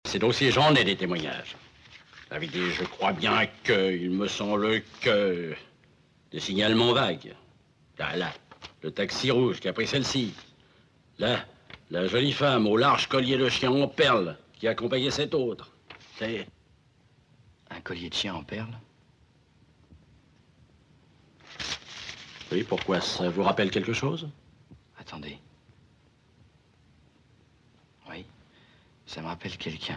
Ces dossiers, j'en ai des témoignages. Avec des, je crois bien que, il me semble que, des signalements vagues. Là, le taxi rouge qui a pris celle-ci. Là, la jolie femme au large collier de chien en perles qui accompagnait cette autre. C'est... Un collier de chien en perles? Oui, pourquoi? Ça vous rappelle quelque chose? Attendez. Oui, ça me rappelle quelqu'un.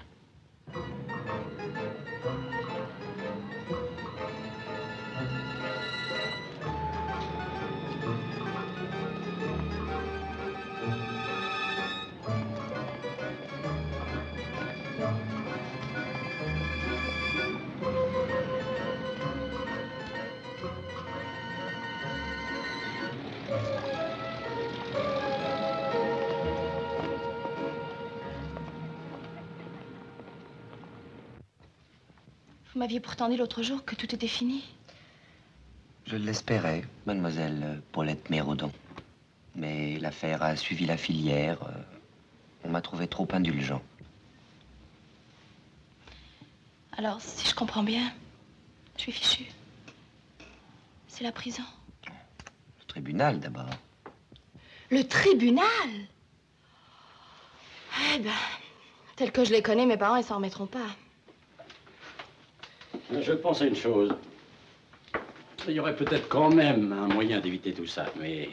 Vous m'aviez pourtant dit l'autre jour que tout était fini. Je l'espérais, mademoiselle Paulette Mérodon. Mais l'affaire a suivi la filière. On m'a trouvé trop indulgent. Alors, si je comprends bien, je suis fichue. C'est la prison. Le tribunal, d'abord. Le tribunal? Eh ben, tel que je les connais, mes parents, ils s'en remettront pas. Je pense à une chose. Il y aurait peut-être quand même un moyen d'éviter tout ça, mais...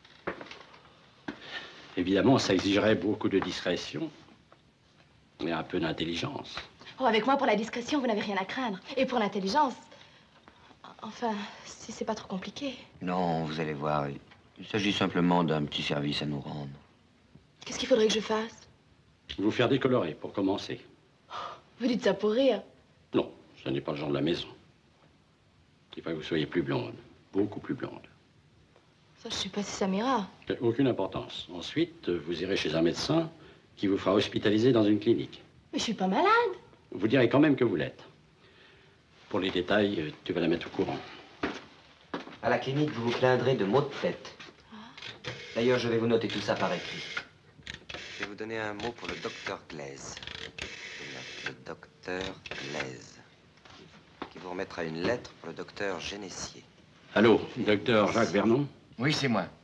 Évidemment, ça exigerait beaucoup de discrétion et un peu d'intelligence. Oh, avec moi, pour la discrétion, vous n'avez rien à craindre. Et pour l'intelligence... Enfin, si c'est pas trop compliqué. Non, vous allez voir. Il s'agit simplement d'un petit service à nous rendre. Qu'est-ce qu'il faudrait que je fasse? Vous faire décolorer, pour commencer. Vous dites ça pour rire. Non, ce n'est pas le genre de la maison. Il faut que vous soyez plus blonde, beaucoup plus blonde. Ça, je sais pas si ça m'ira. Aucune importance. Ensuite, vous irez chez un médecin qui vous fera hospitaliser dans une clinique. Mais je suis pas malade. Vous direz quand même que vous l'êtes. Pour les détails, tu vas la mettre au courant. À la clinique, vous vous plaindrez de maux de tête. D'ailleurs, je vais vous noter tout ça par écrit. Je vais vous donner un mot pour le docteur Glaise. Le docteur Glaise. Qui vous remettra une lettre pour le docteur Génessier. Allô, docteur Jacques Vernon? Oui, c'est moi.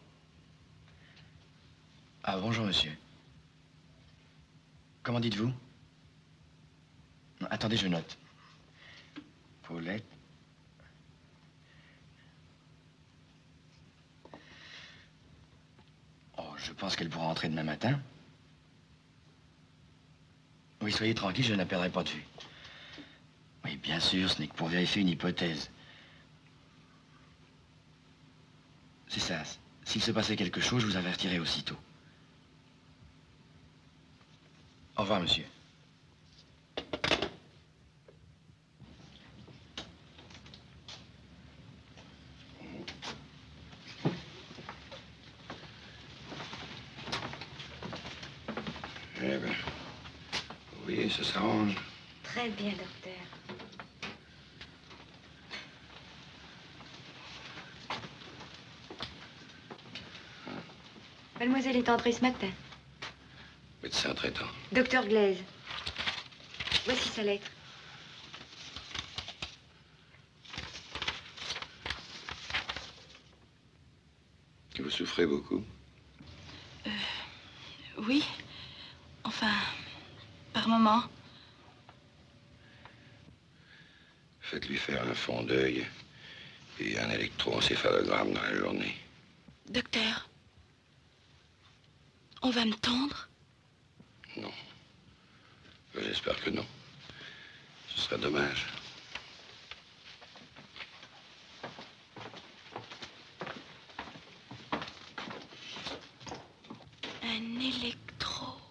Ah, bonjour, monsieur. Comment dites-vous? Attendez, je note. Paulette. Oh, je pense qu'elle pourra entrer demain matin. Oui, soyez tranquille, je ne la perdrai pas de vue. Oui, bien sûr, ce n'est que pour vérifier une hypothèse. C'est ça. S'il se passait quelque chose, je vous avertirai aussitôt. Au revoir, monsieur. Eh bien, oui, ça s'arrange. Très bien, docteur. Mademoiselle est entrée ce matin. Médecin traitant. Docteur Glaise. Voici sa lettre. Vous souffrez beaucoup? Oui. Enfin, par moment. Faites-lui faire un fond d'œil et un électroencéphalogramme dans la journée. Docteur, on va me tondre? Non. J'espère que non. Ce serait dommage. Un électroencéphalogramme.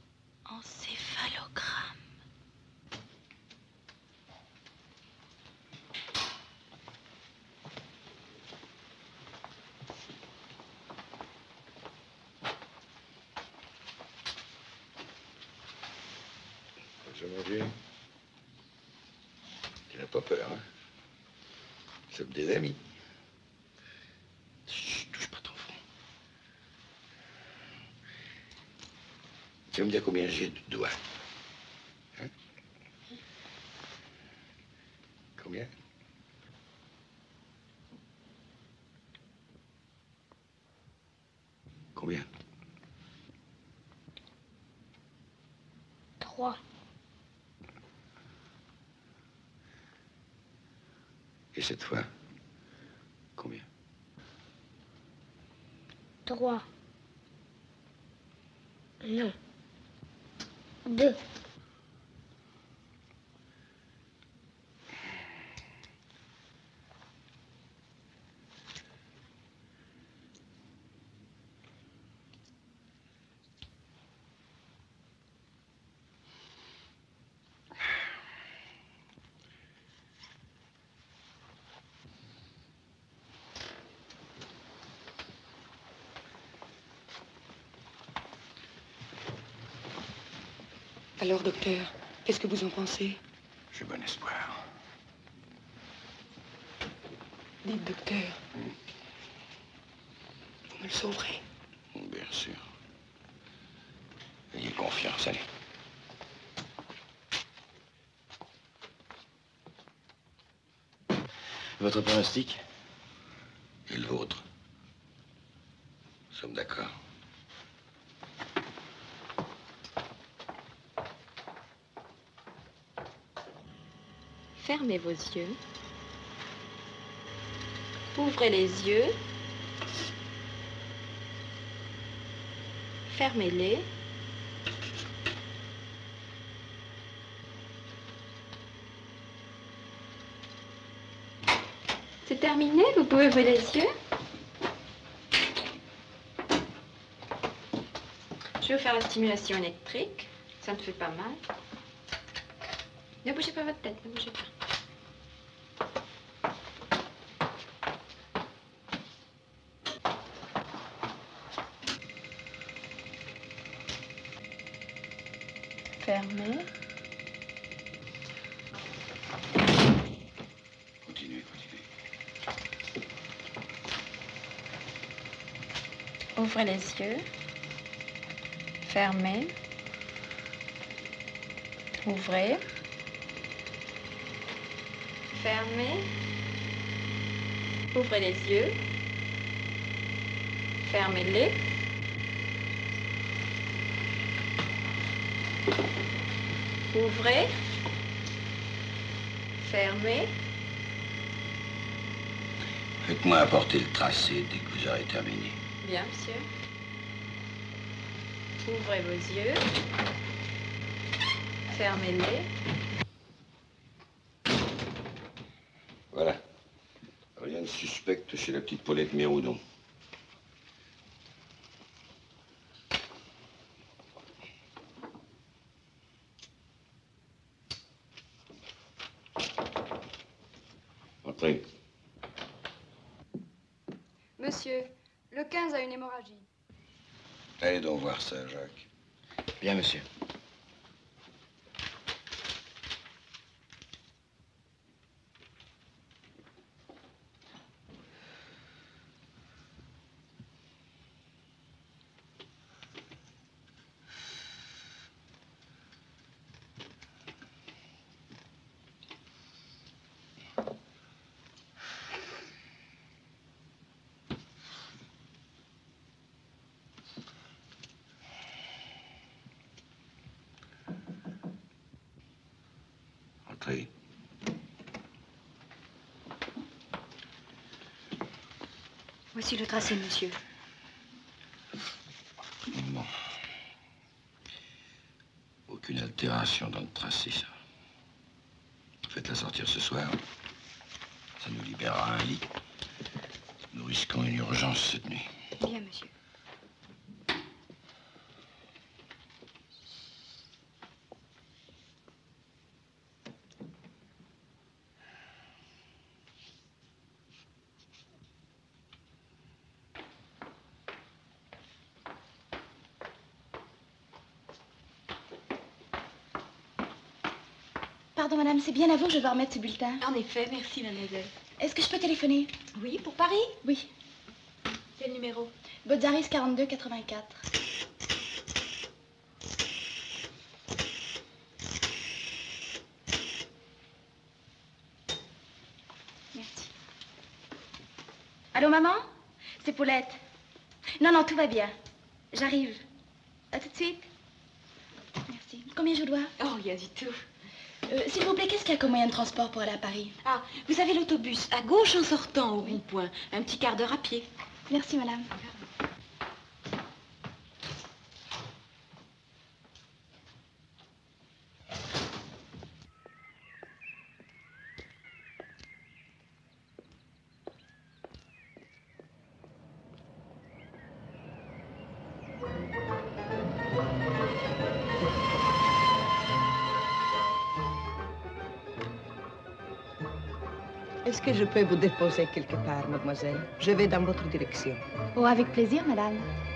Mon vieux. Tu n'as pas peur, hein? C'est des amis. Chut, touche pas ton front. Tu vas me dire combien j'ai de doigts. Hein? 3. Et cette fois, combien? 3. Non. 2. Alors, docteur, qu'est-ce que vous en pensez? J'ai bon espoir. Dites, docteur, vous me le sauverez. Bien sûr. Ayez confiance, allez. Votre pronostic? Et le vôtre? Nous sommes d'accord. Fermez vos yeux. Ouvrez les yeux. Fermez-les. C'est terminé, vous pouvez ouvrir les yeux. Je vais vous faire la stimulation électrique. Ça ne fait pas mal. Ne bougez pas votre tête, ne bougez pas. Fermez. Continuez, continuez. Ouvrez les yeux. Fermez. Ouvrez. Fermez. Ouvrez les yeux. Fermez-les. Ouvrez. Fermez. Faites-moi apporter le tracé dès que vous aurez terminé. Bien, monsieur. Ouvrez vos yeux. Fermez-les. Voilà. Rien de suspect chez la petite Paulette Méroudon. Entrez. Monsieur, le 15 a une hémorragie. Allez donc voir ça, Jacques. Bien, monsieur. Entrez. Voici le tracé, monsieur. Bon. Aucune altération dans le tracé, ça. Faites-la sortir ce soir. Ça nous libérera un lit. Nous risquons une urgence cette nuit. Bien, monsieur. Pardon, madame, c'est bien à vous que je dois remettre ce bulletin. En effet, merci, mademoiselle. Est-ce que je peux téléphoner? Oui, pour Paris? Oui. Quel numéro? Botzaris 42 84. Merci. Allô, maman? C'est Paulette. Non, non, tout va bien. J'arrive. À tout de suite. Merci. Combien je vous dois? Oh, rien du tout. S'il vous plaît, qu'est-ce qu'il y a comme moyen de transport pour aller à Paris? Ah, vous avez l'autobus à gauche en sortant au rond-point. Un petit quart d'heure à pied. Merci, madame. Est-ce que je peux vous déposer quelque part, mademoiselle? Je vais dans votre direction. Oh, avec plaisir, madame.